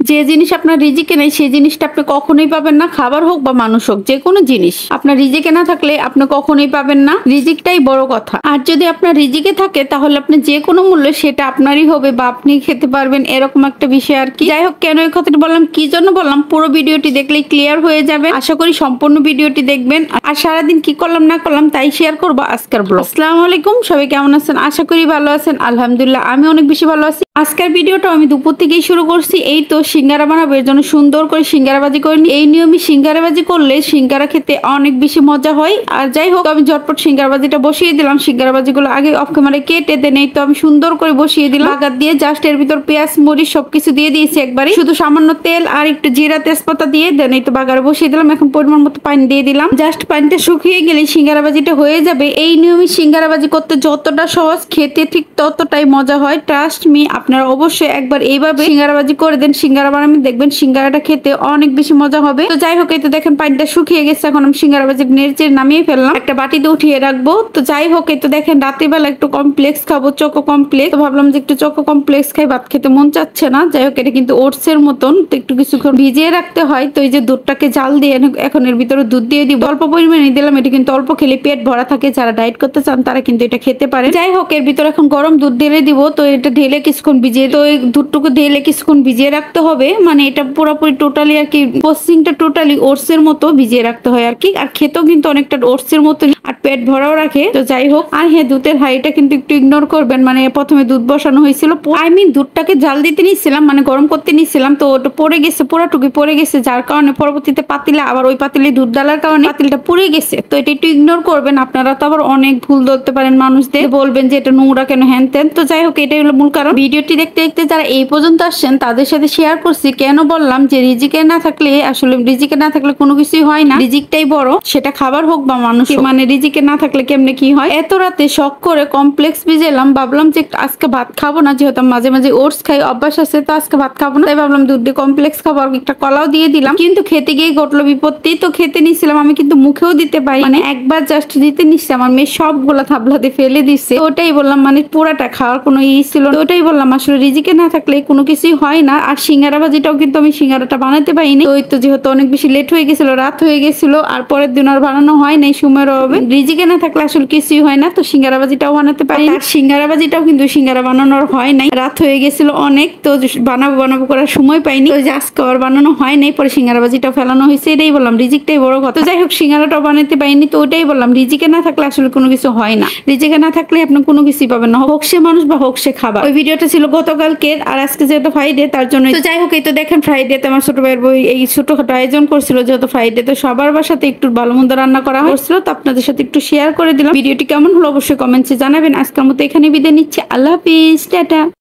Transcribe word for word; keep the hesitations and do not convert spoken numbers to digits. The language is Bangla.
যে জিনিস আপনার রিজিকে নেই সেই জিনিসটা আপনি কখনোই পাবেন না, খাবার হোক বা মানুষ হোক, যে কোনো জিনিস আপনার রিজিকে না থাকলে আপনি কখনোই পাবেন না। রিজিকটাই বড় কথা। আর যদি আপনার রিজিকে থাকে তাহলে আপনি যে কোনো মূল্যে সেটা আপনারই হবে বা আপনি খেতে পারবেন, এরকম একটা বিষয় আর কি। যাই হোক, কেন এই কথাটা বললাম, কি জন্য বললাম, পুরো ভিডিওটি দেখলেই ক্লিয়ার হয়ে যাবে। আশা করি সম্পূর্ণ ভিডিওটি দেখবেন। আর সারাদিন কি করলাম না করলাম তাই শেয়ার করবো আজকের ব্লগ। আসসালামু আলাইকুম, সবাই কেমন আছেন? আশা করি ভালো আছেন। আলহামদুলিল্লাহ আমি অনেক বেশি ভালো আছি। আজকের ভিডিওটা আমি দুপুর থেকেই শুরু করছি। এই তো সিঙ্গারা বানাবো, এর জন্য সুন্দর করে সিঙ্গারা বাজি করে নিই। এই নিয়মে সিঙ্গারা বাজি করলে সিঙ্গারা খেতে অনেক বেশি মজা হয়। আর যাই হোক, আমি ঝটপট সিঙ্গারা বাজিটা বসিয়ে দিলাম। সিঙ্গারা বাজিগুলো আগে অফ ক্যামেরায় কেটে দেন, এই তো আমি সুন্দর করে বসিয়ে দিলাম বাগার দিয়ে। জাস্ট এর ভিতর পেঁয়াজ মরিচ সবকিছু দিয়ে দিয়েছি একবারে, শুধু সামান্য তেল আর একটু জিরা তেজপাতা দিয়ে দেন, এই তো বাগারে বসিয়ে দিলাম। এখন পরিমাণ মতো পানি দিয়ে দিলাম। জাস্ট পানিটা শুকিয়ে গেলে সিঙ্গারা বাজিটা হয়ে যাবে। এই নিয়মে সিঙ্গারা বাজি করতে যতটা সহজ, খেতে ঠিক ততটাই মজা হয়। ট্রাস্ট মি, আপনারা অবশ্যই একবার এইভাবে সিঙ্গারা বাজি করে দেন, সিঙ্গারা বানাবেন, দেখবেন সিঙ্গারাটা খেতে অনেক বেশি মজা হবে। তো যাই হোক, এই তো দেখেন পানিটা শুকিয়ে গেছে। এখন আমি সিঙ্গারা বাজি নেড়ে নামিয়ে ফেললাম, একটা বাটিতে উঠিয়ে রাখবো। তো যাই হোক, এই তো দেখেন রাত্রিবেলা একটু কমপ্লেক্স খাবো, চোকো কমপ্লেক্স। তো ভাবলাম যে একটু চোকো কমপ্লেক্স খাই, ভাত খেতে মন চাচ্ছে না। যাই হোক, এটা কিন্তু ওটস এর মতন, তো একটু কিছুক্ষণ ভিজিয়ে রাখতে হয়। তো এই যে দুধটাকে জাল দিয়ে এখন এর ভিতরে দুধ দিয়ে দিব, অল্প পরিমাণে দিলাম। এটা কিন্তু অল্প খেলে পেট ভরা থাকে, যারা ডায়েট করতে চান তারা কিন্তু এটা খেতে পারে। যাই হোক, এর ভিতরে এখন গরম দুধ ঢেলে দিব। তো এটা ঢেলে কিছুক্ষণ ভিজিয়ে, তো এই দুধটুকু ঢেলে কিছুক্ষণ ভিজিয়ে রাখতে হবে। মানে এটা পুরোপুরি টোটালি আর কি, প্রসেসিংটা টোটালি ওটস এর মতো ভিজিয়ে রাখতে হয় আর কি। আর খেতেও কিন্তু অনেকটা ওটস এর মতো, আর পেট ভরাও রাখে। তো যাই হোক, আর হ্যাঁ, দুধের হাইটা কিন্তু একটু ইগনোর করবেন। মানে প্রথমে দুধ বসানো হয়েছিল, আই মিন দুধটাকে জাল দিতে নিচ্ছিলাম, মানে গরম করতে নিচ্ছিলাম, তো ওটা পড়ে গেছে, পুরাটুকু পড়ে গেছে, যার কারণে পরবর্তীতে পাতিলে আবার ওই পাতিলে দুধ ডালার কারণে পাতিলটা পুড়ে গেছে। তো এটা একটু ইগনোর করবেন। আপনারা তো আবার অনেক ভুল ধরতে পারেন, মানুষদের বলবেন যে এটা নোংরা কেন, হ্যান তেন। তো যাই হোক, এটাই হলো মূল কারণ। ভিডিওটি দেখতে দেখতে যারা এই পর্যন্ত আসছেন তাদের সাথে শেয়ার করছি, কেন বললাম যে রিজিকে না থাকলে, আসলে রিজিকে না থাকলে কোনো কিছুই হয় না। রিজিকটাই বড়, সেটা খাবার হোক বা মানুষ। মানে রিজিকে না থাকলে কেমনে কি হয়। এত রাতে শখ করে কমপ্লেক্স ভিজেলাম, ভাবলাম যে আজকে ভাত খাবো না, যেহেতু মাঝে মাঝে ওটস খাই, অভ্যাস আছে, তো আজকে ভাত খাবো না, তাই ভাবলাম দুধ দিয়ে কমপ্লেক্স খাবো। আর একটা কলাও দিয়ে দিলাম, কিন্তু খেতে গিয়ে ঘটলো বিপত্তি। তো খেতে নিছিলাম আমি, কিন্তু মুখেও দিতে পারি, মানে একবার জাস্ট দিতে নিচ্ছে, আমার মেয়ে সবগুলা থাবলাতে ফেলে দিচ্ছে। ওটাই বললাম, মানে পুরাটা খাওয়ার কোনো ই ছিল না। ওটাই বললাম, আসলে রিজিকে না থাকলে কোনো কিছুই হয় না। আর সিঙ্গারা ভাজিটাও কিন্তু আমি সিঙ্গারাটা বানাতে পারিনি। ওই তো যেহেতু অনেক বেশি লেট হয়ে গেছিল, রাত হয়ে গেছিল, আর পরের দিন আর বানানো হয় নাই সময়ের অভাবে। রিজিকে না থাকলে আসলে কিছুই হয় না। তো সিঙ্গারা ভাজিটাও বানাতে পারি, আর সিঙ্গারা ভাজিটাও কিন্তু সিঙ্গারা বানানোর হয় নাই, রাত হয়ে গেছিল অনেক। তো বানাবো বানাবো করার সময় পাইনি, ওই যে আজকে আর বানানো হয় নাই, পরে সিঙ্গারা ভাজিটাও ফেলানো হয়েছে। এটাই বললাম, রিজিকটাই বড় কথা। যাই হোক, সিঙ্গারাটাও বানাতে পারিনি। তো ওটাই বললাম, রিজিকে না থাকলে আসলে কোনো কিছু হয় না। রিজিকে না থাকলে আপনি কোনো কিছুই পাবেন না, হোক সে মানুষ বা হোক সে খাবার। ওই ভিডিওটা ছিল গতকালকের, আর আজকে যেহেতু ফ্রাইডে তার জন্য। তো যাই হোক, এই তো দেখেন ফ্রাইডেতে আমার ছোট ভাইয়ের বই এই ছোটখাটো আয়োজন করছিল, যেহেতু ফ্রাইডে, তো সবার বাসাতে একটু ভালো মন্দ রান্না করা হয়েছিল। তো আপনাদের সাথে একটু শেয়ার করে দিলাম। ভিডিওটি কেমন হলো অবশ্যই কমেন্টসে জানাবেন। আজকের মতো এখানে বিদায় নিচ্ছি। আল্লাহ হাফিজ, টাটা।